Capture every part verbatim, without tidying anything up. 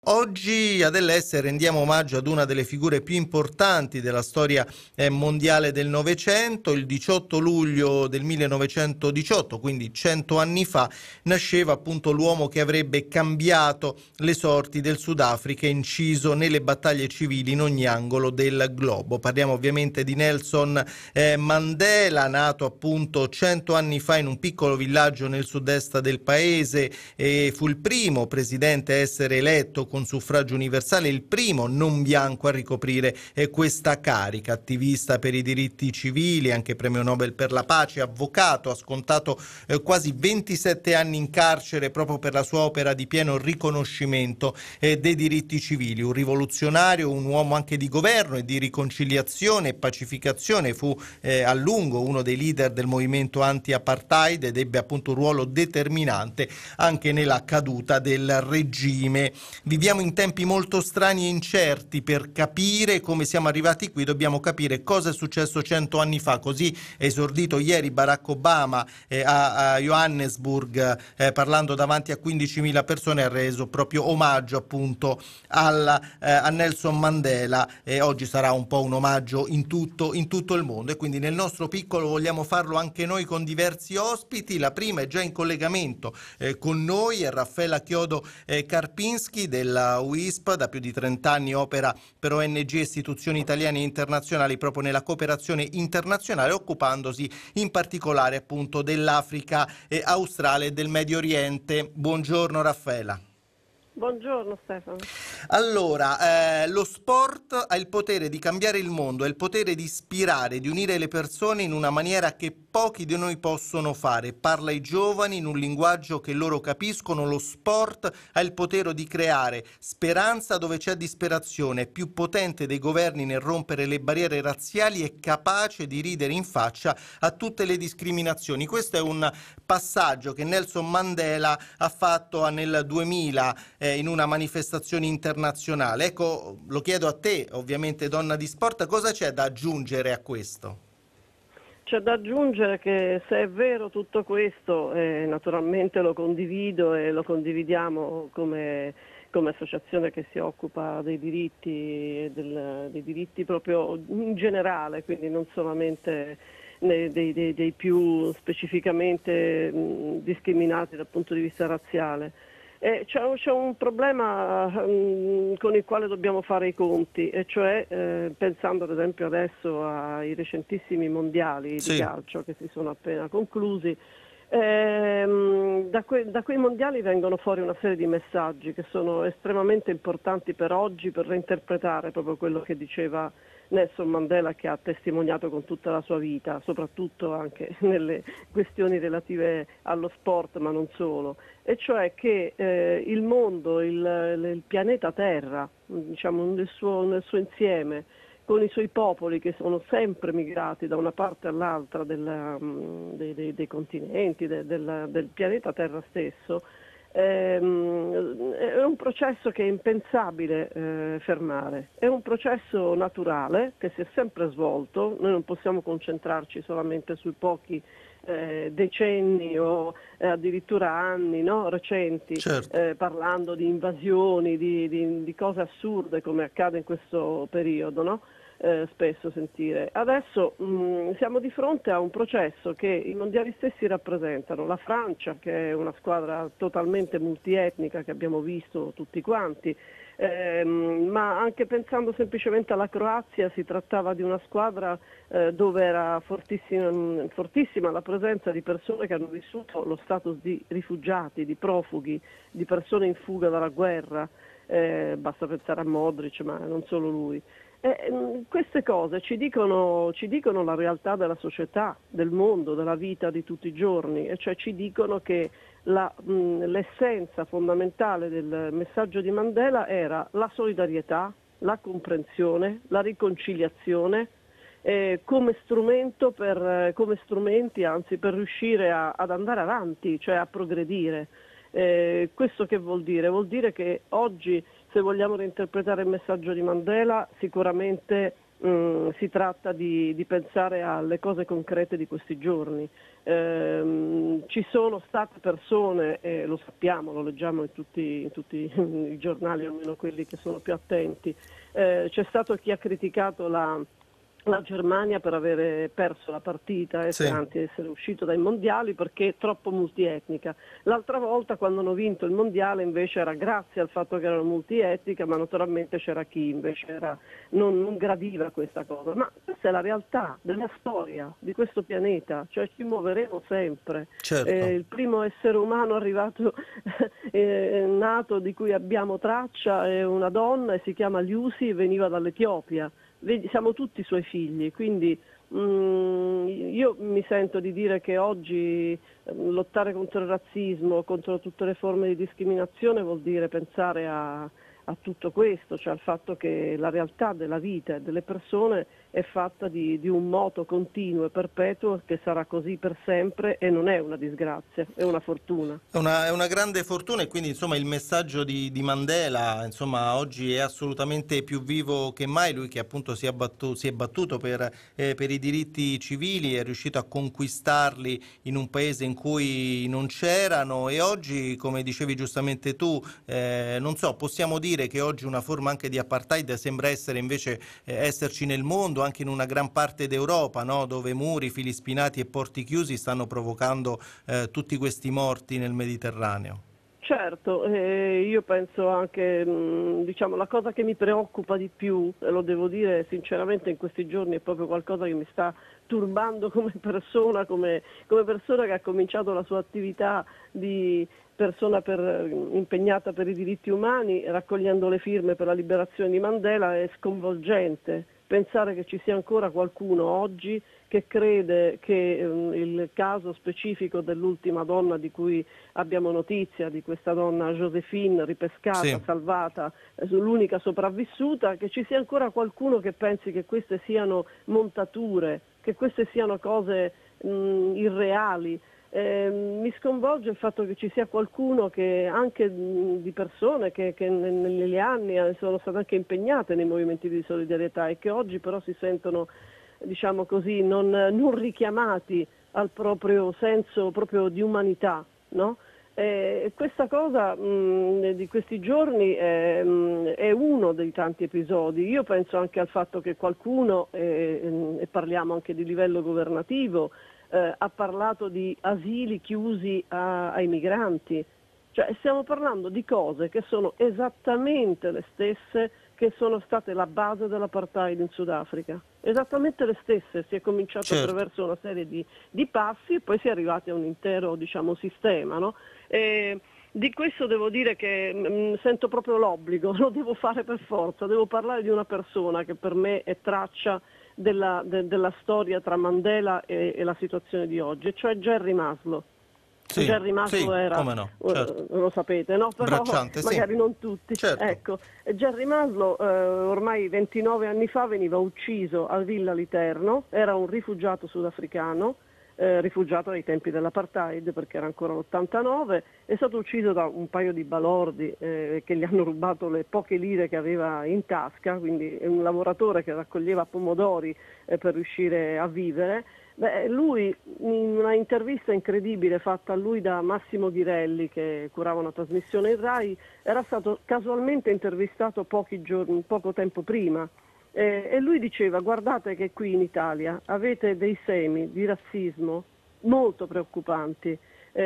Oggi ad L S rendiamo omaggio ad una delle figure più importanti della storia eh, mondiale del Novecento. Il diciotto luglio del millenovecentodiciotto, quindi cento anni fa, nasceva appunto l'uomo che avrebbe cambiato le sorti del Sudafrica e inciso nelle battaglie civili in ogni angolo del globo. Parliamo ovviamente di Nelson eh, Mandela, nato appunto cento anni fa in un piccolo villaggio nel sud-est del paese, e fu il primo presidente a essere eletto con suffragio universale, il primo non bianco a ricoprire eh, questa carica. Attivista per i diritti civili, anche premio Nobel per la pace, avvocato, ha scontato eh, quasi ventisette anni in carcere proprio per la sua opera di pieno riconoscimento eh, dei diritti civili. Un rivoluzionario, un uomo anche di governo e di riconciliazione e pacificazione, fu eh, a lungo uno dei leader del movimento anti-apartheid ed ebbe appunto un ruolo determinante anche nella caduta del regime. Viviamo in tempi molto strani e incerti. Per capire come siamo arrivati qui dobbiamo capire cosa è successo cento anni fa. Così è esordito ieri Barack Obama eh, a, a Johannesburg, eh, parlando davanti a quindicimila persone, ha reso proprio omaggio appunto alla, eh, a Nelson Mandela, e oggi sarà un po' un omaggio in tutto, in tutto il mondo, e quindi nel nostro piccolo vogliamo farlo anche noi con diversi ospiti. La prima è già in collegamento eh, con noi, è Raffaella Chiodo eh, Karpinski della U I S P. Da più di trenta anni opera per O N G e istituzioni italiane e internazionali proprio nella cooperazione internazionale, occupandosi in particolare appunto dell'Africa eh, australe e del Medio Oriente. Buongiorno Raffaella. Buongiorno Stefano. Allora, eh, lo sport ha il potere di cambiare il mondo, ha il potere di ispirare, di unire le persone in una maniera che pochi di noi possono fare. Parla ai giovani in un linguaggio che loro capiscono. Lo sport ha il potere di creare speranza dove c'è disperazione, è più potente dei governi nel rompere le barriere razziali e capace di ridere in faccia a tutte le discriminazioni. Questo è un passaggio che Nelson Mandela ha fatto nel duemila eh, in una manifestazione internazionale. Ecco, lo chiedo a te, ovviamente donna di sport, cosa c'è da aggiungere a questo? C'è da aggiungere che se è vero tutto questo, eh, naturalmente lo condivido e lo condividiamo come, come associazione che si occupa dei diritti, del, dei diritti proprio in generale, quindi non solamente Dei, dei, dei più specificamente mh, discriminati dal punto di vista razziale. Eh, c'è, c'è un problema mh, con il quale dobbiamo fare i conti, e cioè eh, pensando ad esempio adesso ai recentissimi mondiali Sì. di calcio che si sono appena conclusi. Ehm, da, que- da quei mondiali vengono fuori una serie di messaggi che sono estremamente importanti per oggi, per reinterpretare proprio quello che diceva Nelson Mandela, che ha testimoniato con tutta la sua vita, soprattutto anche nelle questioni relative allo sport, ma non solo, e cioè che eh, il mondo, il, il pianeta Terra, diciamo nel suo, nel suo insieme, con i suoi popoli che sono sempre migrati da una parte all'altra della, dei, dei, dei continenti, de, del, del pianeta Terra stesso, ehm, è un processo che è impensabile eh, fermare, è un processo naturale che si è sempre svolto. Noi non possiamo concentrarci solamente sui pochi eh, decenni o eh, addirittura anni no, recenti, Certo. eh, parlando di invasioni, di, di, di cose assurde come accade in questo periodo, no? Eh, spesso sentire. Adesso mh, siamo di fronte a un processo che i mondiali stessi rappresentano. La Francia, che è una squadra totalmente multietnica che abbiamo visto tutti quanti, ehm, ma anche pensando semplicemente alla Croazia, si trattava di una squadra eh, dove era fortissima, fortissima la presenza di persone che hanno vissuto lo status di rifugiati, di profughi, di persone in fuga dalla guerra. Eh, basta pensare a Modric, ma non solo lui. Eh, queste cose ci dicono, ci dicono la realtà della società, del mondo, della vita di tutti i giorni, e cioè ci dicono che la, mh, l'essenza fondamentale del messaggio di Mandela era la solidarietà, la comprensione, la riconciliazione eh, come strumento per, come strumenti anzi per riuscire a, ad andare avanti, cioè a progredire. Eh, questo che vuol dire? Vuol dire che oggi, se vogliamo reinterpretare il messaggio di Mandela, sicuramente Mm, si tratta di, di pensare alle cose concrete di questi giorni. Ehm, ci sono state persone, e lo sappiamo, lo leggiamo in tutti, in tutti i giornali, almeno quelli che sono più attenti, eh, c'è stato chi ha criticato la la Germania per avere perso la partita, essere, Sì. anzi essere uscito dai mondiali perché è troppo multietnica. L'altra volta quando hanno vinto il mondiale invece era grazie al fatto che erano multietnica, ma naturalmente c'era chi invece era, non, non gradiva questa cosa. Ma questa è la realtà della storia di questo pianeta, cioè ci muoveremo sempre. Certo. Eh, il primo essere umano arrivato, eh, nato, di cui abbiamo traccia, è una donna e si chiama Lucy e veniva dall'Etiopia. Vedi, siamo tutti suoi figli, quindi mm, io mi sento di dire che oggi eh, lottare contro il razzismo, contro tutte le forme di discriminazione vuol dire pensare a, a tutto questo, cioè al fatto che la realtà della vita e delle persone è fatta di, di un moto continuo e perpetuo che sarà così per sempre e non è una disgrazia, è una fortuna. È una, è una grande fortuna e quindi insomma il messaggio di, di Mandela insomma oggi è assolutamente più vivo che mai, lui che appunto si è, battu- si è battuto per, eh, per i diritti civili, è riuscito a conquistarli in un paese in cui non c'erano e oggi, come dicevi giustamente tu, eh, non so, possiamo dire che oggi una forma anche di apartheid sembra essere invece eh, esserci nel mondo, anche in una gran parte d'Europa, no? Dove muri, fili spinati e porti chiusi stanno provocando eh, tutti questi morti nel Mediterraneo. Certo, eh, io penso anche, mh, diciamo, la cosa che mi preoccupa di più, e lo devo dire sinceramente in questi giorni, è proprio qualcosa che mi sta turbando come persona, come, come persona che ha cominciato la sua attività di persona per, impegnata per i diritti umani, raccogliendo le firme per la liberazione di Mandela, è sconvolgente. Pensare che ci sia ancora qualcuno oggi che crede che um, il caso specifico dell'ultima donna di cui abbiamo notizia, di questa donna Josephine ripescata, Sì. salvata, eh, l'unica sopravvissuta, che ci sia ancora qualcuno che pensi che queste siano montature, che queste siano cose mh, irreali. Eh, mi sconvolge il fatto che ci sia qualcuno che anche mh, di persone che, che negli anni sono state anche impegnate nei movimenti di solidarietà e che oggi però si sentono, diciamo così, non, non richiamati al proprio senso proprio di umanità, no? Eh, questa cosa mh, di questi giorni è, mh, è uno dei tanti episodi. Io penso anche al fatto che qualcuno, eh, e parliamo anche di livello governativo, eh, ha parlato di asili chiusi a, ai migranti. Cioè, stiamo parlando di cose che sono esattamente le stesse che sono state la base dell'apartheid in Sudafrica. Esattamente le stesse, si è cominciato Certo. attraverso una serie di, di passi e poi si è arrivati a un intero, diciamo, sistema, no? E di questo devo dire che mh, sento proprio l'obbligo, lo devo fare per forza, devo parlare di una persona che per me è traccia della, de, della storia tra Mandela e, e la situazione di oggi, cioè Jerry Maslow. Sì, Jerry Maslow sì, era, come no, certo. uh, lo sapete, no? Però Bracciante, sì. magari non tutti. Certo. Ecco, Jerry Maslow uh, ormai ventinove anni fa veniva ucciso a Villa Literno, era un rifugiato sudafricano, eh, rifugiato ai tempi dell'apartheid perché era ancora l'ottantanove, è stato ucciso da un paio di balordi eh, che gli hanno rubato le poche lire che aveva in tasca, quindi è un lavoratore che raccoglieva pomodori eh, per riuscire a vivere. Beh, lui, in una intervista incredibile fatta a lui da Massimo Ghirelli, che curava una trasmissione in Rai, era stato casualmente intervistato pochi giorni, poco tempo prima, eh, e lui diceva: guardate che qui in Italia avete dei semi di razzismo molto preoccupanti,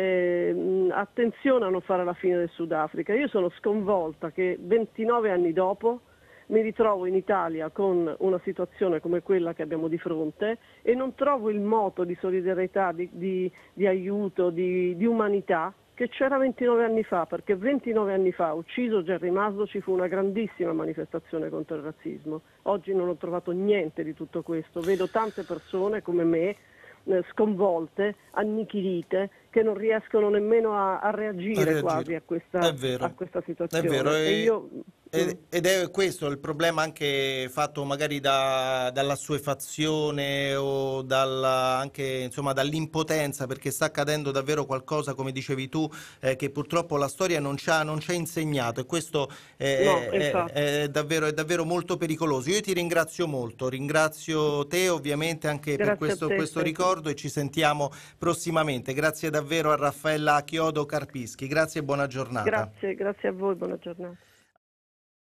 eh, attenzione a non fare la fine del Sudafrica. Io sono sconvolta che ventinove anni dopo mi ritrovo in Italia con una situazione come quella che abbiamo di fronte e non trovo il moto di solidarietà, di, di, di aiuto, di, di umanità che c'era ventinove anni fa, perché ventinove anni fa, ucciso Jerry Maslow, ci fu una grandissima manifestazione contro il razzismo. Oggi non ho trovato niente di tutto questo, vedo tante persone come me eh, sconvolte, annichilite, che non riescono nemmeno a, a, reagire, a reagire quasi a questa, è vero, a questa situazione. È vero, e... e io... ed, ed è questo il problema, anche fatto magari da, dall'assuefazione o dalla, anche insomma dall'impotenza, perché sta accadendo davvero qualcosa, come dicevi tu, eh, che purtroppo la storia non ci ha, non ci ha insegnato, e questo No, è, è- infatti. è davvero, è davvero molto pericoloso. Io ti ringrazio molto, ringrazio te ovviamente anche per Grazie a questo, te, questo Stefano. ricordo, e ci sentiamo prossimamente. Grazie davvero a Raffaella Chiodo Carpischi, grazie e buona giornata. Grazie, grazie a voi, buona giornata.